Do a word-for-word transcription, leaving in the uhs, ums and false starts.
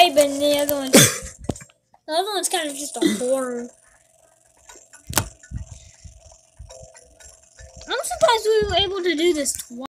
pipe and the other one's the other one's kind of just a horror. I'm surprised we were able to do this twice.